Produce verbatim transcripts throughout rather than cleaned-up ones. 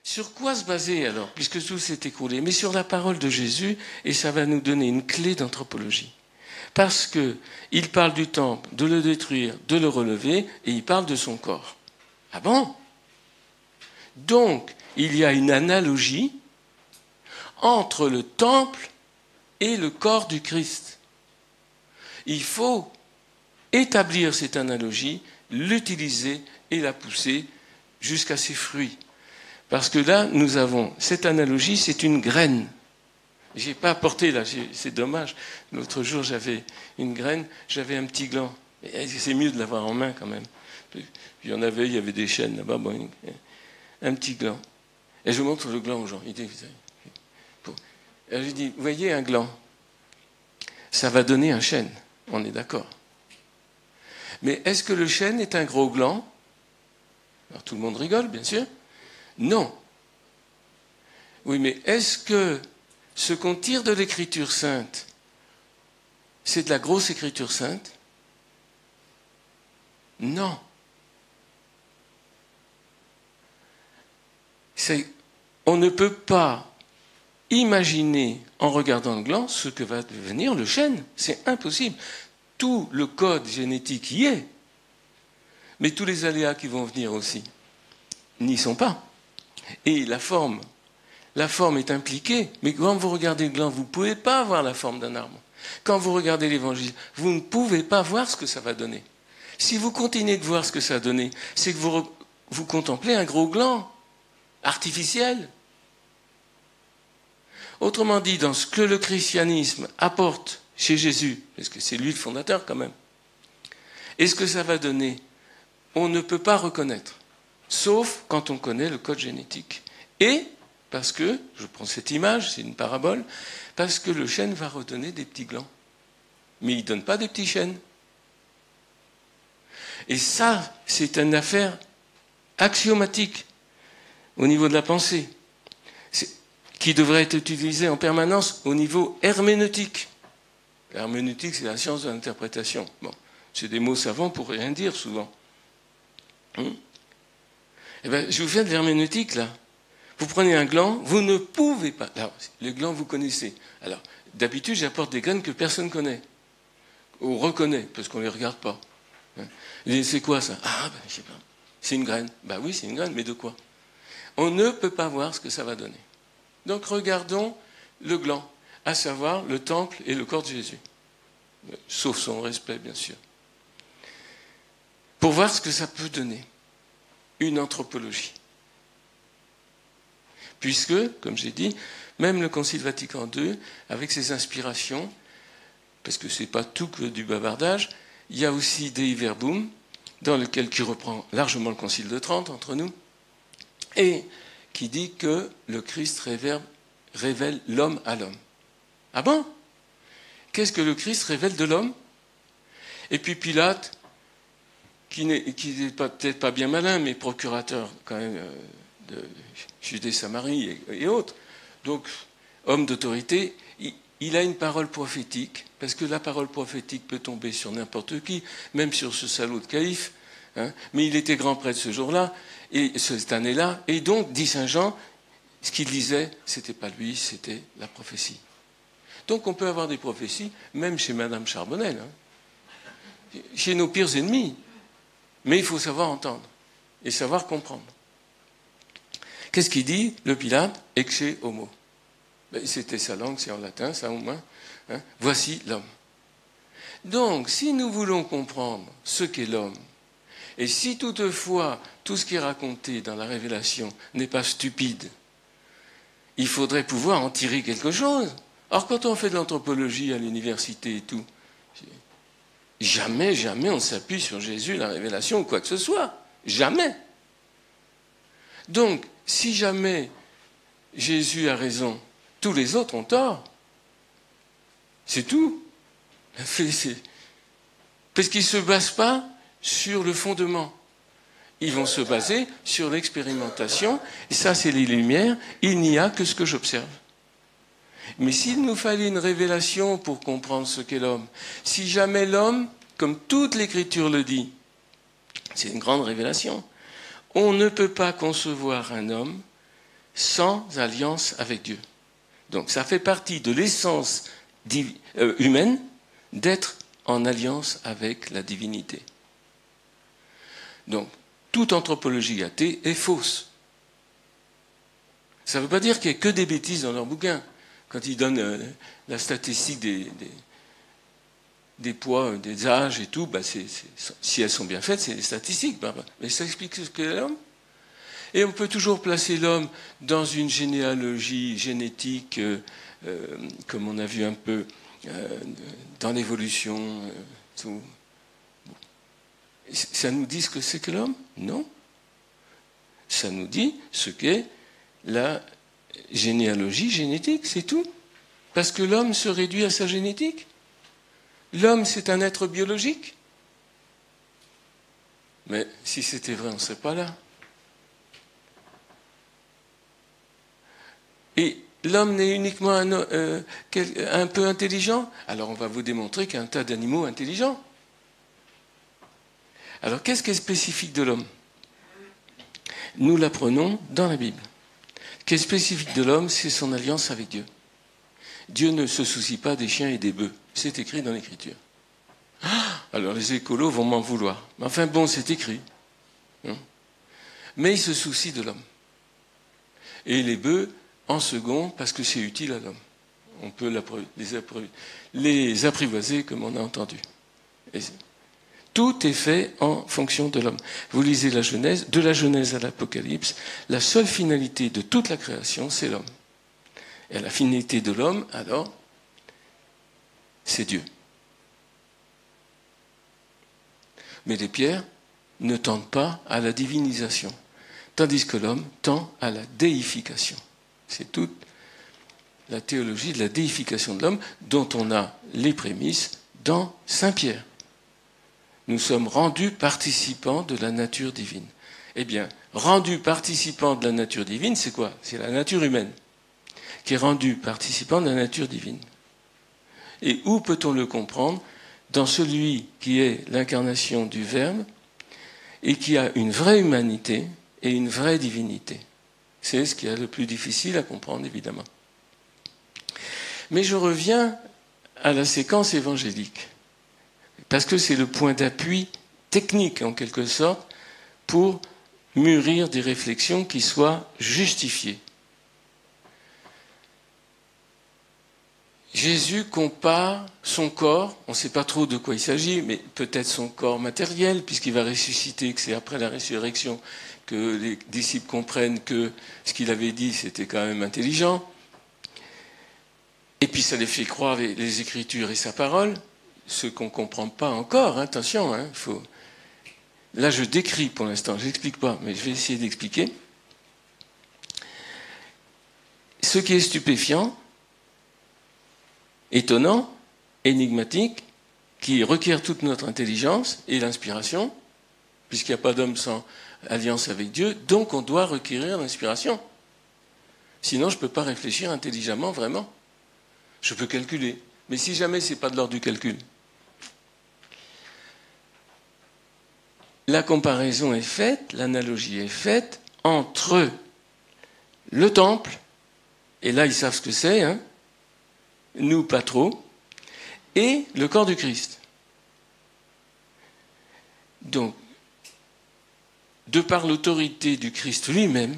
Sur quoi se baser alors, puisque tout s'est écroulé? Mais sur la parole de Jésus, et ça va nous donner une clé d'anthropologie. Parce qu'il parle du temple, de le détruire, de le relever, et il parle de son corps. Ah bon? Donc, il y a une analogie entre le temple et le corps du Christ. Il faut établir cette analogie, l'utiliser et la pousser jusqu'à ses fruits. Parce que là, nous avons cette analogie, c'est une graine. Je n'ai pas apporté, là, c'est dommage. L'autre jour, j'avais une graine, j'avais un petit gland. C'est mieux de l'avoir en main quand même. Il y en avait, il y avait des chaînes là-bas, bon, un petit gland. Et je montre le gland aux gens. Il dit, alors je dis, vous voyez un gland, ça va donner un chêne, on est d'accord. Mais est-ce que le chêne est un gros gland? Alors tout le monde rigole, bien sûr. Non. Oui, mais est-ce que ce qu'on tire de l'écriture sainte, c'est de la grosse écriture sainte? Non. C'est, on ne peut pas imaginer, en regardant le gland, ce que va devenir le chêne. C'est impossible. Tout le code génétique y est. Mais tous les aléas qui vont venir aussi n'y sont pas. Et la forme, la forme est impliquée. Mais quand vous regardez le gland, vous ne pouvez pas voir la forme d'un arbre. Quand vous regardez l'évangile, vous ne pouvez pas voir ce que ça va donner. Si vous continuez de voir ce que ça a donné, c'est que vous, vous contemplez un gros gland artificiel. Autrement dit, dans ce que le christianisme apporte chez Jésus, parce que c'est lui le fondateur quand même, et ce que ça va donner, on ne peut pas reconnaître, sauf quand on connaît le code génétique. Et parce que, je prends cette image, c'est une parabole, parce que le chêne va redonner des petits glands. Mais il ne donne pas des petits chênes. Et ça, c'est une affaire axiomatique au niveau de la pensée, qui devrait être utilisée en permanence au niveau herméneutique. L'herméneutique, c'est la science de l'interprétation. Bon, c'est des mots savants pour rien dire souvent. Hum eh bien, je vous fais de l'herméneutique, là. Vous prenez un gland, vous ne pouvez pas... Alors, le gland, vous connaissez. Alors, d'habitude, j'apporte des graines que personne ne connaît. Ou reconnaît, parce qu'on ne les regarde pas. Et c'est quoi, ça? Ah, ben, je sais pas. C'est une graine. Ben oui, c'est une graine, mais de quoi? On ne peut pas voir ce que ça va donner. Donc, regardons le gland, à savoir le temple et le corps de Jésus. Sauf son respect, bien sûr. Pour voir ce que ça peut donner. Une anthropologie. Puisque, comme j'ai dit, même le Concile Vatican deux, avec ses inspirations, parce que ce n'est pas tout que du bavardage, il y a aussi Dei Verbum, dans lequel qui reprend largement le Concile de Trente entre nous, et qui dit que le Christ révèle, révèle l'homme à l'homme. Ah bon? Qu'est-ce que le Christ révèle de l'homme? Et puis Pilate, qui n'est peut-être pas bien malin, mais procurateur quand même de Judée-Samarie et, et autres, donc homme d'autorité, il, il a une parole prophétique, parce que la parole prophétique peut tomber sur n'importe qui, même sur ce salaud de Caïphe, hein, mais il était grand prêtre ce jour-là, et cette année-là, et donc, dit saint Jean, ce qu'il disait, c'était pas lui, c'était la prophétie. Donc on peut avoir des prophéties, même chez Madame Charbonnel, hein, chez nos pires ennemis. Mais il faut savoir entendre et savoir comprendre. Qu'est-ce qu'il dit, le Pilate? Ecce homo. Ben, c'était sa langue, c'est en latin, ça au moins. Hein, voici l'homme. Donc, si nous voulons comprendre ce qu'est l'homme, et si toutefois tout ce qui est raconté dans la Révélation n'est pas stupide, il faudrait pouvoir en tirer quelque chose. Alors, quand on fait de l'anthropologie à l'université et tout, jamais, jamais on s'appuie sur Jésus, la Révélation ou quoi que ce soit. Jamais. Donc, si jamais Jésus a raison, tous les autres ont tort. C'est tout. Parce qu'ils ne se basent pas sur le fondement. Ils vont se baser sur l'expérimentation. Et ça, c'est les Lumières. Il n'y a que ce que j'observe. Mais s'il nous fallait une révélation pour comprendre ce qu'est l'homme, si jamais l'homme, comme toute l'Écriture le dit, c'est une grande révélation, on ne peut pas concevoir un homme sans alliance avec Dieu. Donc ça fait partie de l'essence div- euh, humaine d'être en alliance avec la divinité. Donc, toute anthropologie athée est fausse. Ça ne veut pas dire qu'il n'y a que des bêtises dans leur bouquin. Quand ils donnent euh, la statistique des, des, des poids, des âges et tout, bah c'est, c'est, si elles sont bien faites, c'est des statistiques. Bah, bah. Mais ça explique ce qu'est l'homme. Et on peut toujours placer l'homme dans une généalogie génétique, euh, euh, comme on a vu un peu euh, dans l'évolution. Euh, tout. Ça nous dit ce que c'est que l'homme? Non. Ça nous dit ce qu'est la généalogie génétique, c'est tout. Parce que l'homme se réduit à sa génétique. L'homme, c'est un être biologique. Mais si c'était vrai, on ne serait pas là. Et l'homme n'est uniquement un, euh, un peu intelligent. Alors on va vous démontrer qu'il y a un tas d'animaux intelligents. Alors qu'est-ce qui est spécifique de l'homme? Nous l'apprenons dans la Bible. Ce qui est spécifique de l'homme, c'est son alliance avec Dieu. Dieu ne se soucie pas des chiens et des bœufs. C'est écrit dans l'Écriture. Alors les écolos vont m'en vouloir. Mais enfin bon, c'est écrit. Mais il se soucie de l'homme. Et les bœufs, en second, parce que c'est utile à l'homme. On peut les, appri- les apprivoiser comme on a entendu. Et tout est fait en fonction de l'homme. Vous lisez la Genèse, de la Genèse à l'Apocalypse, la seule finalité de toute la création, c'est l'homme. Et la finalité de l'homme, alors, c'est Dieu. Mais les pierres ne tendent pas à la divinisation, tandis que l'homme tend à la déification. C'est toute la théologie de la déification de l'homme dont on a les prémices dans Saint Pierre. Nous sommes rendus participants de la nature divine. Eh bien, rendus participants de la nature divine, c'est quoi? C'est la nature humaine qui est rendue participant de la nature divine. Et où peut-on le comprendre? Dans celui qui est l'incarnation du Verbe et qui a une vraie humanité et une vraie divinité. C'est ce qui est le plus difficile à comprendre, évidemment. Mais je reviens à la séquence évangélique, parce que c'est le point d'appui technique, en quelque sorte, pour mûrir des réflexions qui soient justifiées. Jésus compare son corps, on ne sait pas trop de quoi il s'agit, mais peut-être son corps matériel, puisqu'il va ressusciter, que c'est après la résurrection que les disciples comprennent que ce qu'il avait dit, c'était quand même intelligent. Et puis ça les fait croire les, les Écritures et sa parole, ce qu'on ne comprend pas encore, hein, attention, hein, faut... Là je décris pour l'instant, je n'explique pas, mais je vais essayer d'expliquer. Ce qui est stupéfiant, étonnant, énigmatique, qui requiert toute notre intelligence et l'inspiration, puisqu'il n'y a pas d'homme sans alliance avec Dieu, donc on doit requérir l'inspiration. Sinon, je ne peux pas réfléchir intelligemment, vraiment. Je peux calculer. Mais si jamais ce n'est pas de l'ordre du calcul. La comparaison est faite, l'analogie est faite entre le temple, et là ils savent ce que c'est, hein, nous pas trop, et le corps du Christ. Donc, de par l'autorité du Christ lui-même,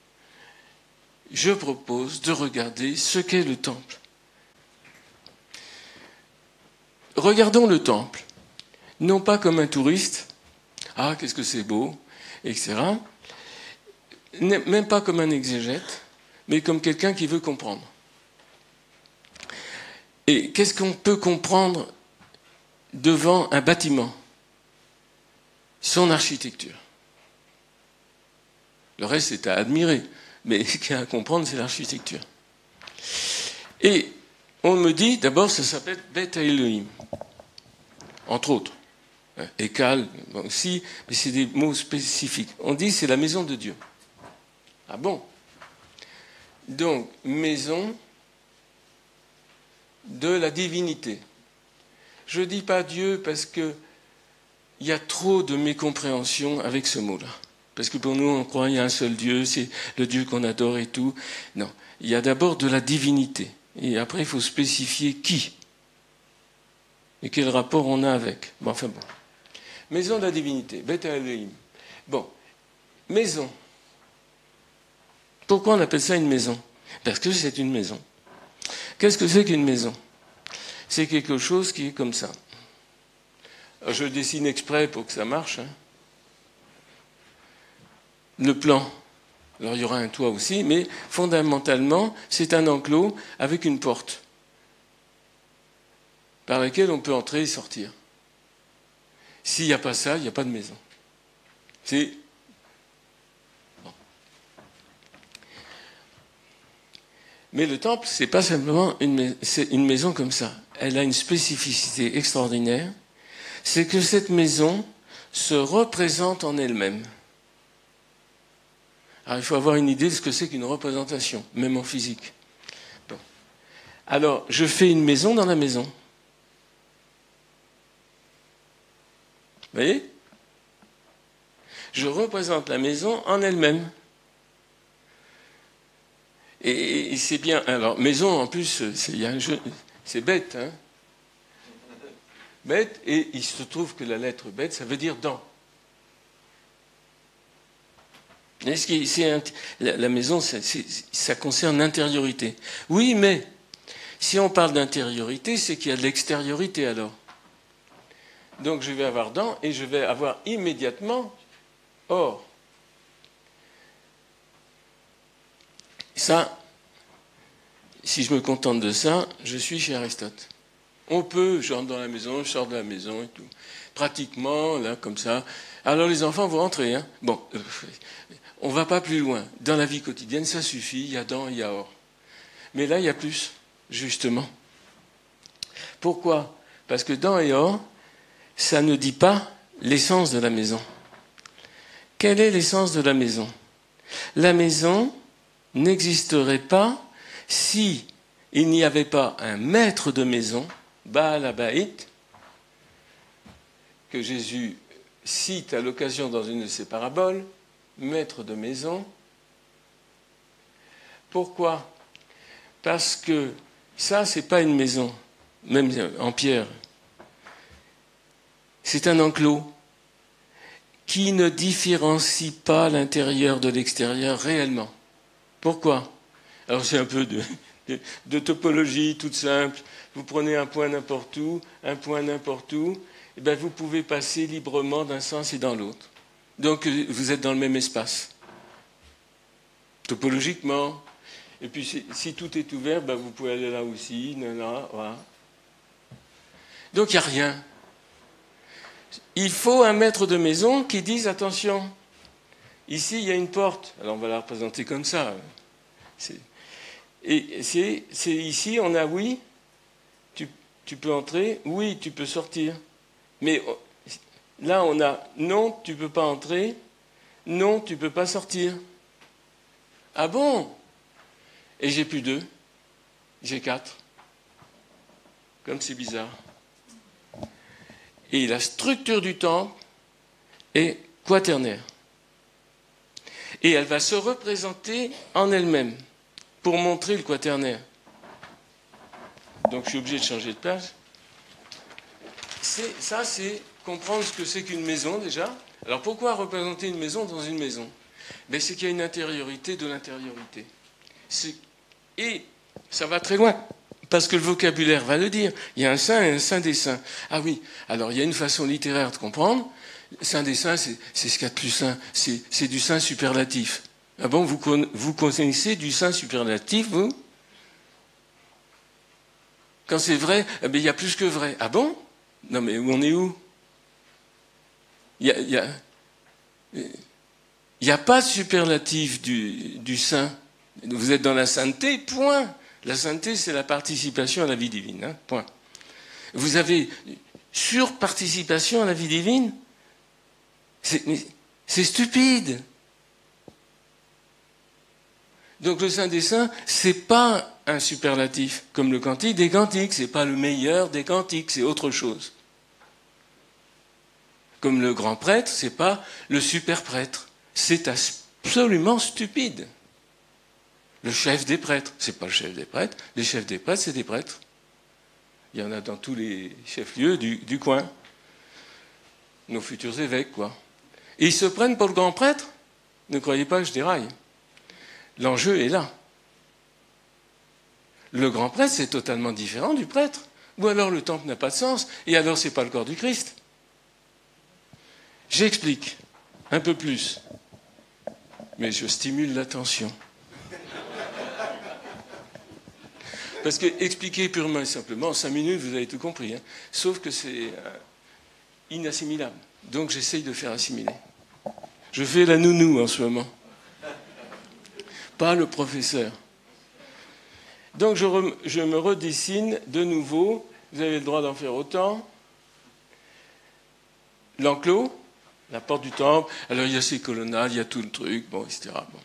je propose de regarder ce qu'est le temple. Regardons le temple, non pas comme un touriste, ah, qu'est-ce que c'est beau, et cetera. Même pas comme un exégète, mais comme quelqu'un qui veut comprendre. Et qu'est-ce qu'on peut comprendre devant un bâtiment? Son architecture. Le reste, c'est à admirer, mais ce qu'il y a à comprendre, c'est l'architecture. Et on me dit, d'abord, ça s'appelle Beth Elohim, entre autres. Ekal, bon, aussi, mais c'est des mots spécifiques. On dit c'est la maison de Dieu. Ah bon? Donc, maison de la divinité. Je ne dis pas Dieu parce qu'il y a trop de mécompréhension avec ce mot-là. Parce que pour nous, on croit qu'il y a un seul Dieu, c'est le Dieu qu'on adore et tout. Non, il y a d'abord de la divinité. Et après, il faut spécifier qui. Et quel rapport on a avec. Bon, enfin bon. Maison de la divinité, Beth Elohim. Bon, maison. Pourquoi on appelle ça une maison? Parce que c'est une maison. Qu'est-ce que c'est qu'une maison? C'est quelque chose qui est comme ça. Alors, je le dessine exprès pour que ça marche. Hein. Le plan. Alors il y aura un toit aussi, mais fondamentalement, c'est un enclos avec une porte par laquelle on peut entrer et sortir. S'il n'y a pas ça, il n'y a pas de maison. C'est... Bon. Mais le temple, ce n'est pas simplement une, c'est une maison comme ça. Elle a une spécificité extraordinaire. C'est que cette maison se représente en elle-même. Alors, il faut avoir une idée de ce que c'est qu'une représentation, même en physique. Bon. Alors, je fais une maison dans la maison. Vous voyez? Je représente la maison en elle-même. Et, et c'est bien. Alors, maison, en plus, c'est, il y a un jeu, c'est bête, hein? Bête, et il se trouve que la lettre bête, ça veut dire dans. C'est un, la, la maison, c'est, c'est, ça concerne l'intériorité. Oui, mais si on parle d'intériorité, c'est qu'il y a de l'extériorité alors. Donc je vais avoir dans et je vais avoir immédiatement hors. Ça, si je me contente de ça, je suis chez Aristote. On peut, je rentre dans la maison, je sors de la maison et tout. Pratiquement, là, comme ça. Alors les enfants, vous rentrez, hein. Bon, euh, on ne va pas plus loin. Dans la vie quotidienne, ça suffit, il y a dans, il y a hors. Mais là, il y a plus, justement. Pourquoi? Parce que dans et hors, ça ne dit pas l'essence de la maison. Quelle est l'essence de la maison? La maison n'existerait pas si il n'y avait pas un maître de maison, Baal Habaït, que Jésus cite à l'occasion dans une de ses paraboles, maître de maison. Pourquoi? Parce que ça, c'est pas une maison, même en pierre. C'est un enclos qui ne différencie pas l'intérieur de l'extérieur réellement. Pourquoi? Alors c'est un peu de, de, de topologie toute simple. Vous prenez un point n'importe où, un point n'importe où, et bien vous pouvez passer librement d'un sens et dans l'autre. Donc vous êtes dans le même espace, topologiquement. Et puis si, si tout est ouvert, ben vous pouvez aller là aussi, là, là, voilà. Donc il n'y a rien. Il faut un maître de maison qui dise attention, ici il y a une porte. Alors on va la représenter comme ça. C'est, et c'est, c'est ici on a oui, tu, tu peux entrer, oui, tu peux sortir. Mais là, on a non, tu ne peux pas entrer, non, tu ne peux pas sortir. Ah bon? Et j'ai plus deux, j'ai quatre. Comme c'est bizarre. Et la structure du temple est quaternaire. Et elle va se représenter en elle-même pour montrer le quaternaire. Donc je suis obligé de changer de place. C'est, ça, c'est comprendre ce que c'est qu'une maison, déjà. Alors, pourquoi représenter une maison dans une maison? Ben, c'est qu'il y a une intériorité de l'intériorité. C'est, et ça va très loin, parce que le vocabulaire va le dire. Il y a un saint et un saint des saints. Ah oui, alors il y a une façon littéraire de comprendre. Saint des saints, c'est, c'est ce qu'il y a de plus saint. C'est, c'est du saint superlatif. Ah bon, vous, vous connaissez du saint superlatif, vous? Quand c'est vrai, eh ben, il y a plus que vrai. Ah bon? Non, mais on est où? Il n'y a, y a, y a pas de superlatif du, du saint. Vous êtes dans la sainteté, point. La sainteté, c'est la participation à la vie divine, hein, point. Vous avez surparticipation à la vie divine? C'est, c'est stupide. Donc le saint des saints, c'est pas un superlatif, comme le cantique des cantiques, c'est pas le meilleur des cantiques, c'est autre chose. Comme le grand prêtre, c'est pas le super prêtre, C'est absolument stupide. Le chef des prêtres, c'est pas le chef des prêtres. Les chefs des prêtres, c'est des prêtres. Il y en a dans tous les chefs-lieux du, du coin. Nos futurs évêques, quoi. Et ils se prennent pour le grand prêtre. Ne croyez pas que je déraille. L'enjeu est là. Le grand prêtre, c'est totalement différent du prêtre. Ou alors le temple n'a pas de sens, et alors c'est pas le corps du Christ. J'explique un peu plus, mais je stimule l'attention. Parce que expliquer purement et simplement, en cinq minutes, vous avez tout compris. Hein. Sauf que c'est euh, inassimilable. Donc j'essaye de faire assimiler. Je fais la nounou en ce moment. Pas le professeur. Donc je, re, je me redessine de nouveau. Vous avez le droit d'en faire autant. L'enclos, la porte du temple. Alors il y a ces colonnades, il y a tout le truc, bon, et cetera. Bon.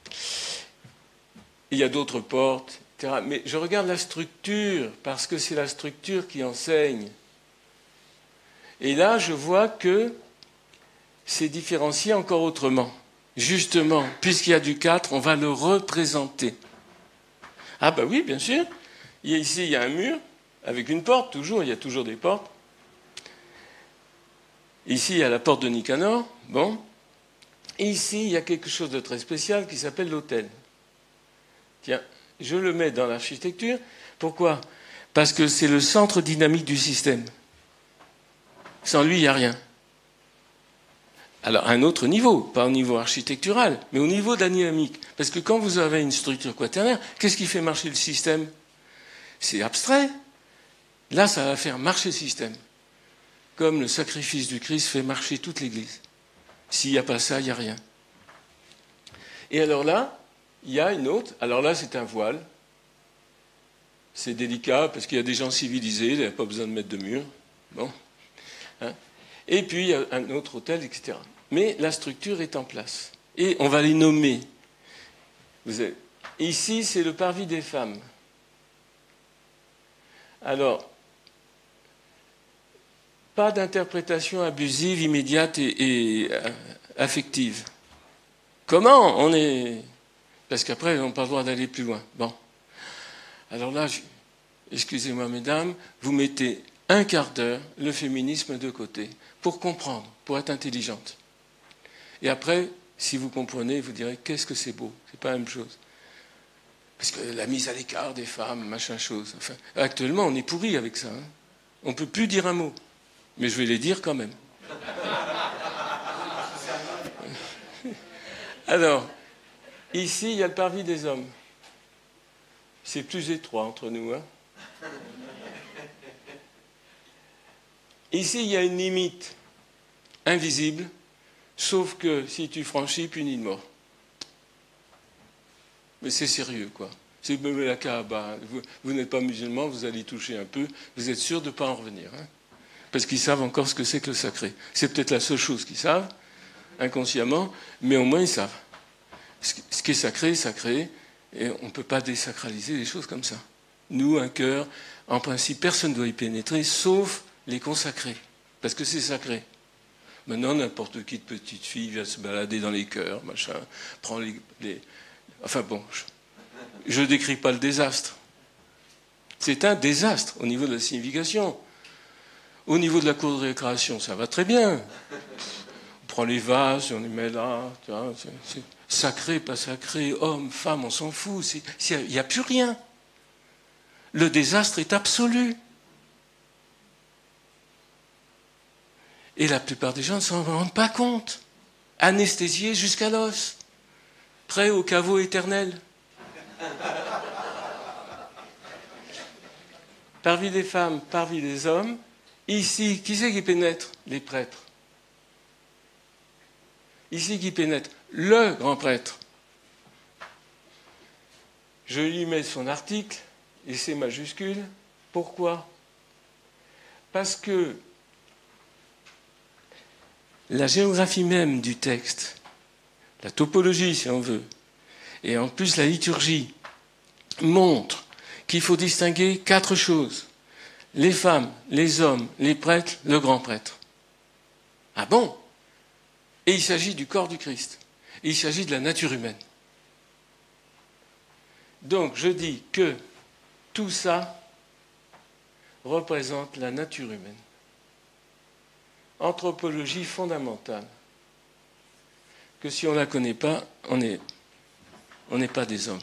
Il y a d'autres portes. Mais je regarde la structure, parce que c'est la structure qui enseigne. Et là, je vois que c'est différencié encore autrement. Justement, puisqu'il y a du quatre, on va le représenter. Ah ben oui, bien sûr. Il y a ici, il y a un mur, avec une porte, toujours, il y a toujours des portes. Ici, il y a la porte de Nicanor. Bon. Et ici, il y a quelque chose de très spécial qui s'appelle l'autel. Tiens. Je le mets dans l'architecture. Pourquoi? Parce que c'est le centre dynamique du système. Sans lui, il n'y a rien. Alors, à un autre niveau, pas au niveau architectural, mais au niveau de la dynamique. Parce que quand vous avez une structure quaternaire, qu'est-ce qui fait marcher le système? C'est abstrait. Là, ça va faire marcher le système. Comme le sacrifice du Christ fait marcher toute l'Église. S'il n'y a pas ça, il n'y a rien. Et alors là, il y a une autre. Alors là, c'est un voile. C'est délicat parce qu'il y a des gens civilisés, il n'y a pas besoin de mettre de mur. Bon. Hein. Et puis, il y a un autre hôtel, et cetera. Mais la structure est en place. Et on va les nommer. Vous avez... Ici, c'est le parvis des femmes. Alors, pas d'interprétation abusive, immédiate et, et euh, affective. Comment on est... Parce qu'après, on n'a pas le droit d'aller plus loin. Bon. Alors là, je... excusez-moi, mesdames, vous mettez un quart d'heure le féminisme de côté pour comprendre, pour être intelligente. Et après, si vous comprenez, vous direz qu'est-ce que c'est beau. C'est pas la même chose. Parce que la mise à l'écart des femmes, machin chose. Enfin, actuellement, on est pourri avec ça. Hein. On ne peut plus dire un mot. Mais je vais les dire quand même. Alors... Ici, il y a le parvis des hommes. C'est plus étroit entre nous. Hein. Ici, il y a une limite invisible, sauf que si tu franchis, puni de mort. Mais c'est sérieux, quoi. C'est même la Kaaba. Vous, vous n'êtes pas musulman, vous allez toucher un peu, vous êtes sûr de ne pas en revenir. Hein. Parce qu'ils savent encore ce que c'est que le sacré. C'est peut-être la seule chose qu'ils savent, inconsciemment, mais au moins ils savent. Ce qui est sacré, sacré, et on ne peut pas désacraliser les choses comme ça. Nous, un cœur, en principe, personne ne doit y pénétrer, sauf les consacrés, parce que c'est sacré. Maintenant, n'importe qui de petite fille vient se balader dans les chœurs, machin, prend les... les... Enfin bon, je ne décris pas le désastre. C'est un désastre au niveau de la signification. Au niveau de la cour de récréation, ça va très bien. On prend les vases, on les met là, tu vois, c'est... c'est... Sacré, pas sacré, homme, femme, on s'en fout. Il n'y a plus rien. Le désastre est absolu. Et la plupart des gens ne s'en rendent pas compte. Anesthésiés jusqu'à l'os. Prêts au caveau éternel. Parvis des femmes, parvis des hommes. Ici, qui c'est qui pénètre? Les prêtres. Ici, qui pénètre? Le grand prêtre. Je lui mets son article, et c'est majuscule. Pourquoi? Parce que la géographie même du texte, la topologie si on veut, et en plus la liturgie, montre qu'il faut distinguer quatre choses. Les femmes, les hommes, les prêtres, le grand prêtre. Ah bon? Et il s'agit du corps du Christ. Il s'agit de la nature humaine. Donc, je dis que tout ça représente la nature humaine. Anthropologie fondamentale. Que si on ne la connaît pas, on n'est on n'est pas des hommes.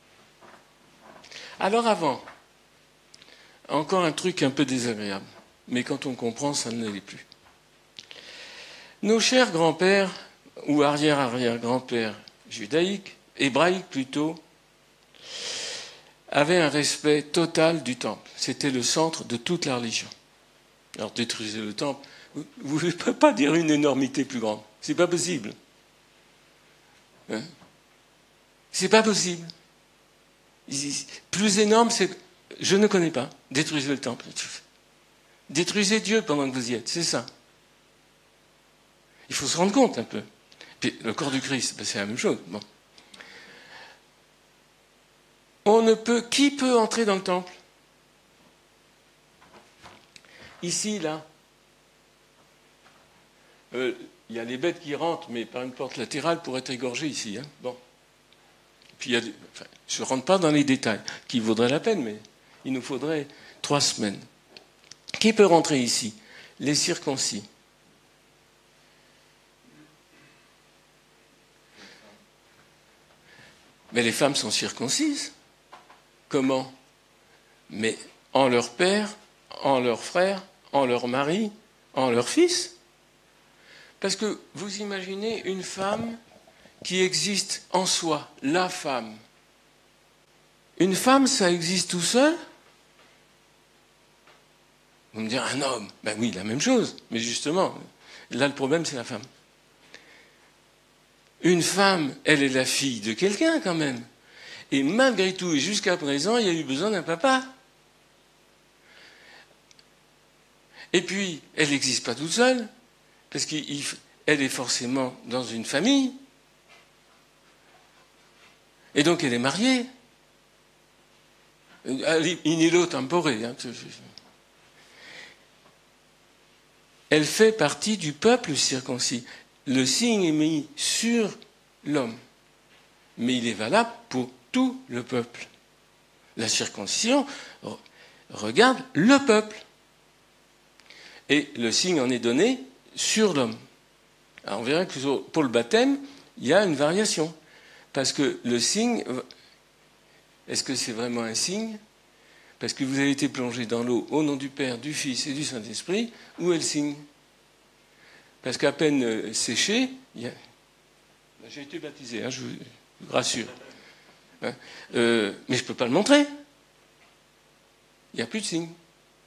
Alors avant, encore un truc un peu désagréable, mais quand on comprend, ça ne l'est plus. Nos chers grands-pères, ou arrière-arrière-grands-pères judaïques, hébraïques plutôt, avaient un respect total du temple. C'était le centre de toute la religion. Alors détruisez le temple, vous ne pouvez pas dire une énormité plus grande. C'est pas possible. Hein? C'est pas possible. Plus énorme, c'est... Je ne connais pas. Détruisez le temple. Détruisez Dieu pendant que vous y êtes. C'est ça. Il faut se rendre compte un peu. Puis le corps du Christ, ben c'est la même chose. Bon. On ne peut... Qui peut entrer dans le temple? Ici, là. Euh, il y a les bêtes qui rentrent, mais par une porte latérale pour être égorgées ici. Hein. Bon. Puis il y a des... enfin, je ne rentre pas dans les détails, qui vaudraient la peine, mais il nous faudrait trois semaines. Qui peut rentrer ici? Les circoncis. Mais les femmes sont circoncises. Comment? Mais en leur père, en leur frère, en leur mari, en leur fils. Parce que vous imaginez une femme qui existe en soi, la femme. Une femme, ça existe tout seul? Vous me direz, un homme. Ben oui, la même chose. Mais justement, là, le problème, c'est la femme. Une femme, elle est la fille de quelqu'un, quand même. Et malgré tout, et jusqu'à présent, il y a eu besoin d'un papa. Et puis, elle n'existe pas toute seule, parce qu'elle est forcément dans une famille. Et donc, elle est mariée. In illo tempore. Hein. Elle fait partie du peuple circoncis. Le signe est mis sur l'homme. Mais il est valable pour tout le peuple. La circoncision regarde le peuple. Et le signe en est donné sur l'homme. Alors on verra que pour le baptême, il y a une variation. Parce que le signe, est-ce que c'est vraiment un signe? Parce que vous avez été plongé dans l'eau au nom du Père, du Fils et du Saint-Esprit, où est le signe? Parce qu'à peine séché, il y a... j'ai été baptisé, hein, je vous rassure. Hein euh, mais je ne peux pas le montrer. Il n'y a plus de signe.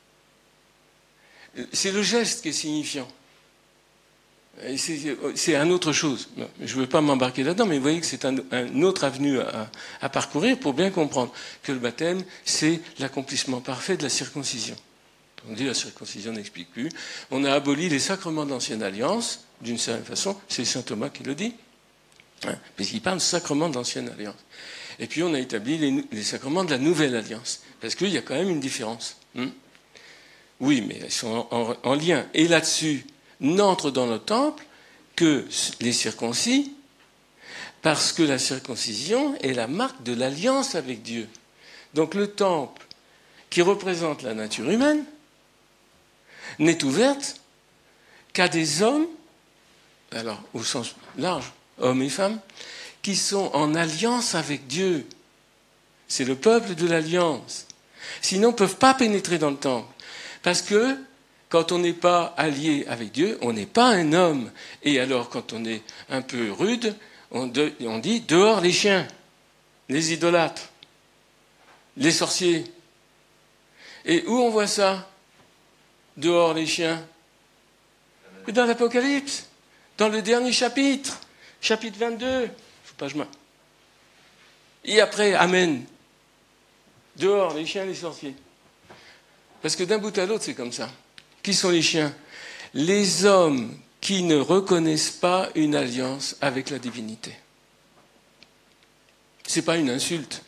C'est le geste qui est signifiant. C'est une autre chose. Je ne veux pas m'embarquer là-dedans, mais vous voyez que c'est un, un autre avenue à, à parcourir pour bien comprendre que le baptême, c'est l'accomplissement parfait de la circoncision. On dit la circoncision n'explique plus. On a aboli les sacrements de l'Ancienne Alliance, d'une certaine façon, c'est saint Thomas qui le dit, hein, puisqu'il parle de sacrements de l'Ancienne Alliance. Et puis on a établi les, les sacrements de la Nouvelle Alliance, parce qu'il y a quand même une différence. Hein. Oui, mais ils sont en, en, en lien. Et là-dessus, n'entrent dans le temple que les circoncis, parce que la circoncision est la marque de l'alliance avec Dieu. Donc le temple, qui représente la nature humaine, n'est ouverte qu'à des hommes, alors au sens large, hommes et femmes, qui sont en alliance avec Dieu. C'est le peuple de l'alliance. Sinon, ils ne peuvent pas pénétrer dans le temple. Parce que quand on n'est pas allié avec Dieu, on n'est pas un homme. Et alors, quand on est un peu rude, on, de, on dit dehors les chiens, les idolâtres, les sorciers. Et où on voit ça? Dehors les chiens. Dans l'Apocalypse, dans le dernier chapitre, chapitre vingt-deux. Faut pas que je m'en... Et après, Amen. Dehors les chiens, les sorciers. Parce que d'un bout à l'autre, c'est comme ça. Qui sont les chiens? Les hommes qui ne reconnaissent pas une alliance avec la divinité. Ce n'est pas une insulte.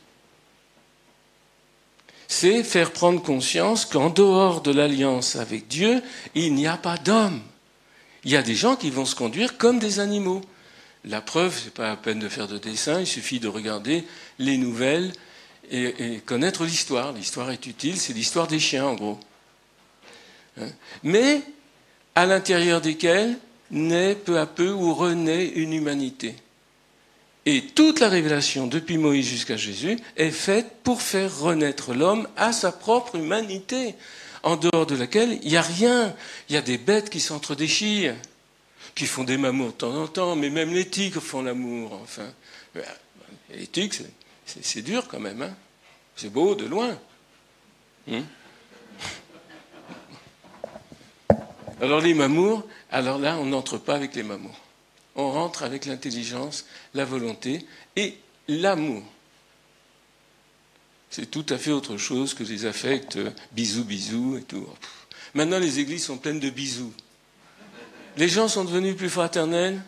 C'est faire prendre conscience qu'en dehors de l'alliance avec Dieu, il n'y a pas d'homme. Il y a des gens qui vont se conduire comme des animaux. La preuve, ce n'est pas la peine de faire de dessin, il suffit de regarder les nouvelles et, et connaître l'histoire. L'histoire est utile, c'est l'histoire des chiens en gros. Hein? Mais à l'intérieur desquels naît peu à peu ou renaît une humanité. Et toute la révélation, depuis Moïse jusqu'à Jésus, est faite pour faire renaître l'homme à sa propre humanité, en dehors de laquelle il n'y a rien. Il y a des bêtes qui s'entre-déchirent, qui font des mamours de temps en temps, mais même les tigres font l'amour, enfin. Les tigres, c'est, c'est, c'est dur quand même, hein. C'est beau de loin. Hum? Alors les mamours, alors là, on n'entre pas avec les mamours. On rentre avec l'intelligence, la volonté et l'amour. C'est tout à fait autre chose que les affects, euh, bisous, bisous et tout. Maintenant, les églises sont pleines de bisous. Les gens sont devenus plus fraternels.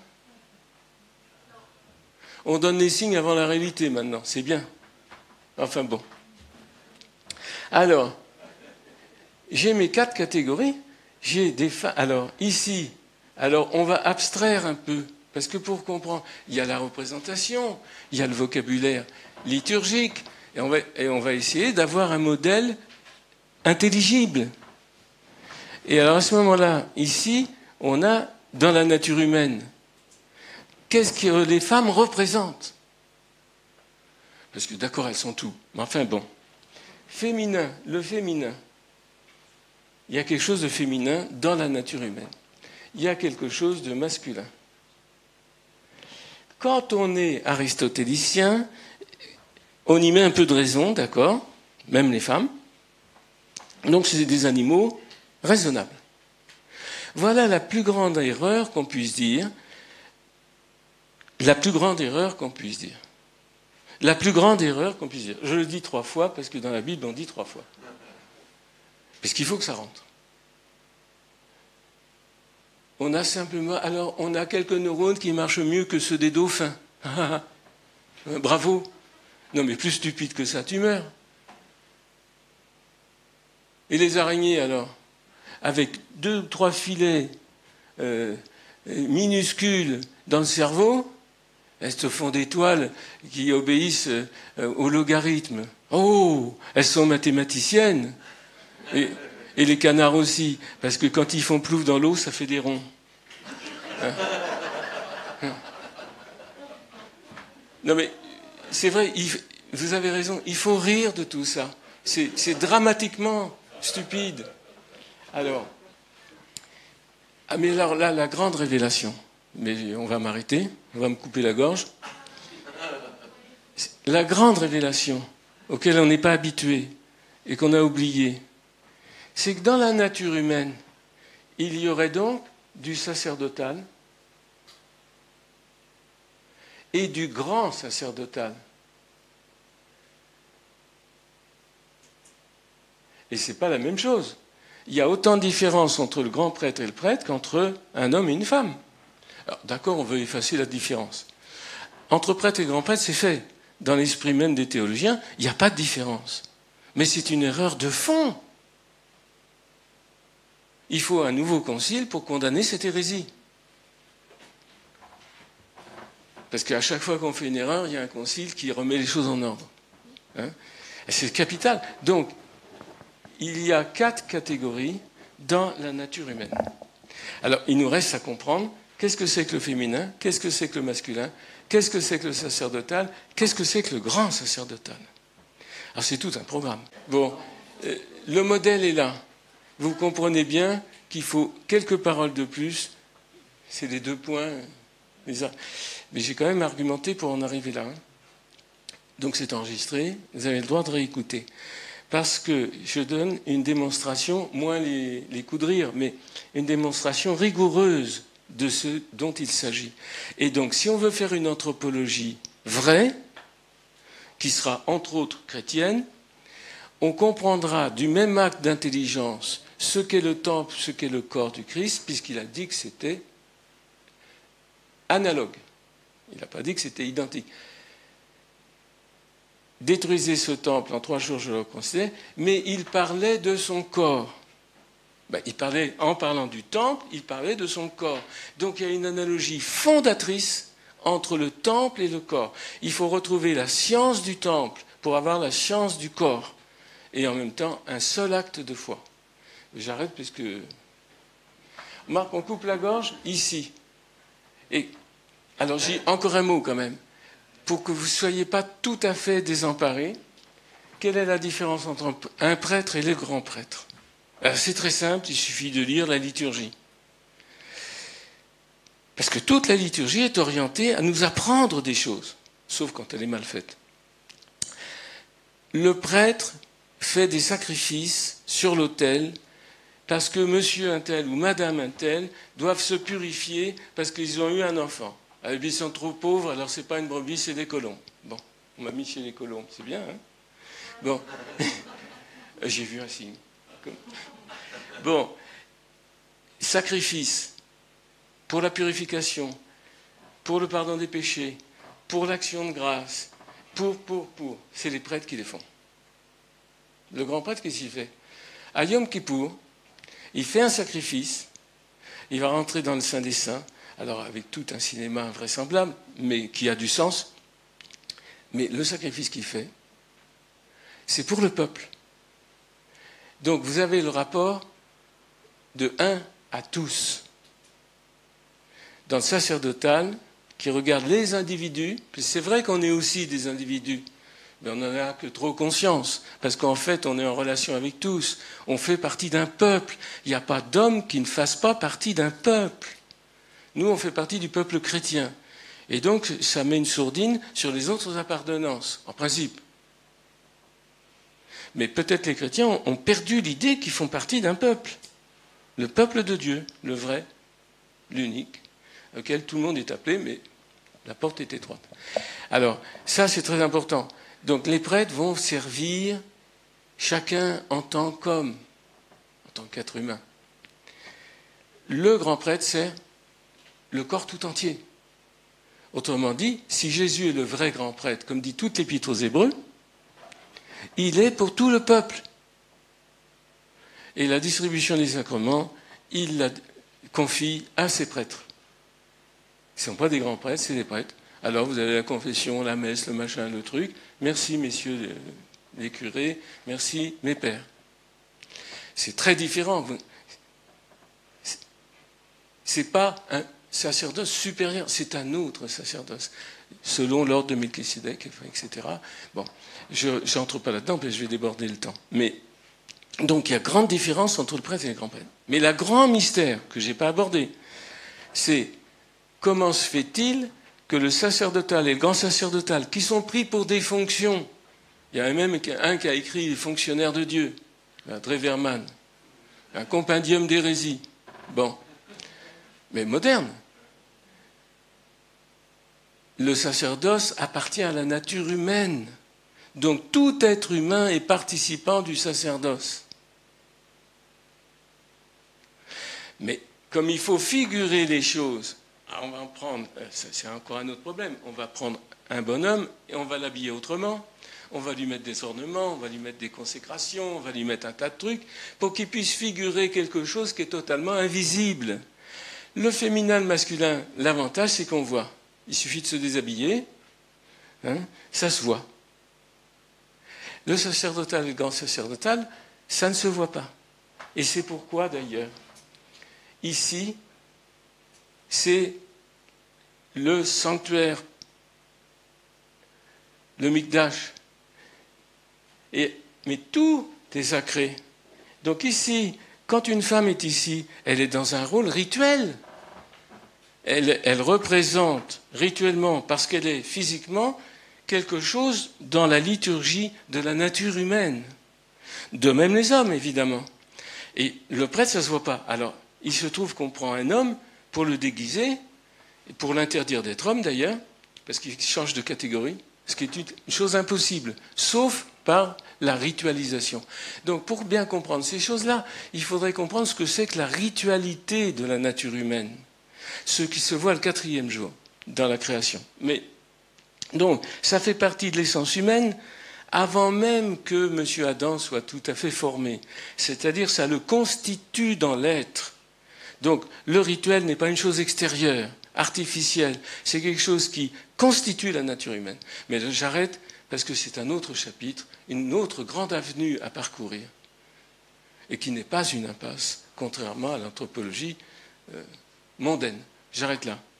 On donne les signes avant la réalité maintenant, c'est bien. Enfin bon. Alors, j'ai mes quatre catégories. J'ai des fa- Alors, ici, alors on va abstraire un peu, parce que pour comprendre, il y a la représentation, il y a le vocabulaire liturgique, et on va, et on va essayer d'avoir un modèle intelligible. Et alors à ce moment-là, ici, on a dans la nature humaine, qu'est-ce que les femmes représentent? Parce que d'accord, elles sont tout, mais enfin bon. Féminin, le féminin. Il y a quelque chose de féminin dans la nature humaine. Il y a quelque chose de masculin. Quand on est aristotélicien, on y met un peu de raison, d'accord, même les femmes. Donc c'est des animaux raisonnables. Voilà la plus grande erreur qu'on puisse dire. La plus grande erreur qu'on puisse dire. La plus grande erreur qu'on puisse dire. Je le dis trois fois parce que dans la Bible on dit trois fois. Parce qu'il faut que ça rentre. On a simplement... Alors, on a quelques neurones qui marchent mieux que ceux des dauphins. Bravo. Non, mais plus stupide que ça, tu meurs. Et les araignées, alors? Avec deux ou trois filets euh, minuscules dans le cerveau, elles se font des toiles qui obéissent euh, au logarithme. Oh, elles sont mathématiciennes. Et, et les canards aussi, parce que quand ils font plouf dans l'eau, ça fait des ronds. Hein? Hein? Non mais, c'est vrai, il, vous avez raison, il faut rire de tout ça. C'est, c'est dramatiquement stupide. Alors, ah mais alors là, la grande révélation, mais on va m'arrêter, on va me couper la gorge. La grande révélation auquel on n'est pas habitué et qu'on a oublié, c'est que dans la nature humaine, il y aurait donc du sacerdotal et du grand sacerdotal. Et ce n'est pas la même chose. Il y a autant de différence entre le grand prêtre et le prêtre qu'entre un homme et une femme. Alors, d'accord, on veut effacer la différence. Entre prêtre et grand prêtre, c'est fait. Dans l'esprit même des théologiens, il n'y a pas de différence. Mais c'est une erreur de fond. Il faut un nouveau concile pour condamner cette hérésie. Parce qu'à chaque fois qu'on fait une erreur, il y a un concile qui remet les choses en ordre. Hein? Et c'est capital. Donc, il y a quatre catégories dans la nature humaine. Alors, il nous reste à comprendre qu'est-ce que c'est que le féminin, qu'est-ce que c'est que le masculin, qu'est-ce que c'est que le sacerdotal, qu'est-ce que c'est que le grand sacerdotal. Alors, c'est tout un programme. Bon, euh, le modèle est là. Vous comprenez bien qu'il faut quelques paroles de plus. C'est les deux points. Les a... Mais j'ai quand même argumenté pour en arriver là. Hein. Donc c'est enregistré. Vous avez le droit de réécouter. Parce que je donne une démonstration, moins les, les coups de rire, mais une démonstration rigoureuse de ce dont il s'agit. Et donc, si on veut faire une anthropologie vraie, qui sera entre autres chrétienne, on comprendra du même acte d'intelligence ce qu'est le temple, ce qu'est le corps du Christ, puisqu'il a dit que c'était analogue. Il n'a pas dit que c'était identique. Détruisez ce temple, en trois jours je le reconstruirai, mais il parlait de son corps. Ben, il parlait, en parlant du temple, il parlait de son corps. Donc il y a une analogie fondatrice entre le temple et le corps. Il faut retrouver la science du temple pour avoir la science du corps. Et en même temps, un seul acte de foi. J'arrête parce que... Marc, on coupe la gorge ici. Et alors, j'ai encore un mot quand même. Pour que vous ne soyez pas tout à fait désemparés, quelle est la différence entre un prêtre et les grands prêtres? Alors, c'est très simple, il suffit de lire la liturgie. Parce que toute la liturgie est orientée à nous apprendre des choses, sauf quand elle est mal faite. Le prêtre fait des sacrifices sur l'autel parce que monsieur un tel ou madame un tel doivent se purifier parce qu'ils ont eu un enfant. Ah, ils sont trop pauvres, alors c'est pas une brebis, c'est des colombes. Bon, on m'a mis chez les colombes, c'est bien, hein? Bon, j'ai vu un signe. Bon, sacrifice pour la purification, pour le pardon des péchés, pour l'action de grâce, pour, pour, pour. C'est les prêtres qui les font. Le grand prêtre, qu'est-ce qu'il fait? À Yom Kippour, il fait un sacrifice, il va rentrer dans le Saint des Saints, alors avec tout un cinéma invraisemblable, mais qui a du sens. Mais le sacrifice qu'il fait, c'est pour le peuple. Donc vous avez le rapport de un à tous. Dans le sacerdotal, qui regarde les individus, puis c'est vrai qu'on est aussi des individus, mais on n'en a que trop conscience, parce qu'en fait, on est en relation avec tous. On fait partie d'un peuple. Il n'y a pas d'homme qui ne fasse pas partie d'un peuple. Nous, on fait partie du peuple chrétien. Et donc, ça met une sourdine sur les autres appartenances, en principe. Mais peut-être les chrétiens ont perdu l'idée qu'ils font partie d'un peuple. Le peuple de Dieu, le vrai, l'unique, auquel tout le monde est appelé, mais la porte est étroite. Alors, ça, c'est très important. Donc les prêtres vont servir chacun en tant qu'homme, en tant qu'être humain. Le grand prêtre sert le corps tout entier. Autrement dit, si Jésus est le vrai grand prêtre, comme dit toute l'Épître aux Hébreux, il est pour tout le peuple. Et la distribution des sacrements, il la confie à ses prêtres. Ce ne sont pas des grands prêtres, c'est des prêtres. Alors vous avez la confession, la messe, le machin, le truc. Merci messieurs les curés, merci mes pères. C'est très différent. C'est pas un sacerdoce supérieur, c'est un autre sacerdoce, selon l'ordre de Melchisédek, et cetera. Bon, je n'entre pas là-dedans, parce que je vais déborder le temps. Mais donc il y a grande différence entre le prêtre et le grand prêtre. Mais le grand mystère que je n'ai pas abordé, c'est comment se fait-il que le sacerdotal et le grand sacerdotal, qui sont pris pour des fonctions, il y a même un qui a écrit « Les fonctionnaires de Dieu », Dreverman, un compendium d'hérésie, bon, mais moderne. Le sacerdoce appartient à la nature humaine, donc tout être humain est participant du sacerdoce. Mais comme il faut figurer les choses, on va en prendre, c'est encore un autre problème, on va prendre un bonhomme et on va l'habiller autrement, on va lui mettre des ornements, on va lui mettre des consécrations, on va lui mettre un tas de trucs pour qu'il puisse figurer quelque chose qui est totalement invisible. Le féminin, le masculin, l'avantage c'est qu'on voit. Il suffit de se déshabiller, hein, ça se voit. Le sacerdotal et le grand sacerdotal, ça ne se voit pas. Et c'est pourquoi d'ailleurs, ici, c'est le sanctuaire, le mikdash. Et, mais tout est sacré. Donc ici, quand une femme est ici, elle est dans un rôle rituel. Elle, elle représente rituellement, parce qu'elle est physiquement, quelque chose dans la liturgie de la nature humaine. De même les hommes, évidemment. Et le prêtre, ça ne se voit pas. Alors, il se trouve qu'on prend un homme pour le déguiser, et pour l'interdire d'être homme d'ailleurs, parce qu'il change de catégorie, ce qui est une chose impossible, sauf par la ritualisation. Donc pour bien comprendre ces choses-là, il faudrait comprendre ce que c'est que la ritualité de la nature humaine, ce qui se voit le quatrième jour dans la création. Mais donc ça fait partie de l'essence humaine avant même que M. Adam soit tout à fait formé. C'est-à-dire ça le constitue dans l'être. Donc le rituel n'est pas une chose extérieure. artificielle, c'est quelque chose qui constitue la nature humaine. Mais j'arrête parce que c'est un autre chapitre, une autre grande avenue à parcourir, et qui n'est pas une impasse, contrairement à l'anthropologie euh, mondaine. J'arrête là.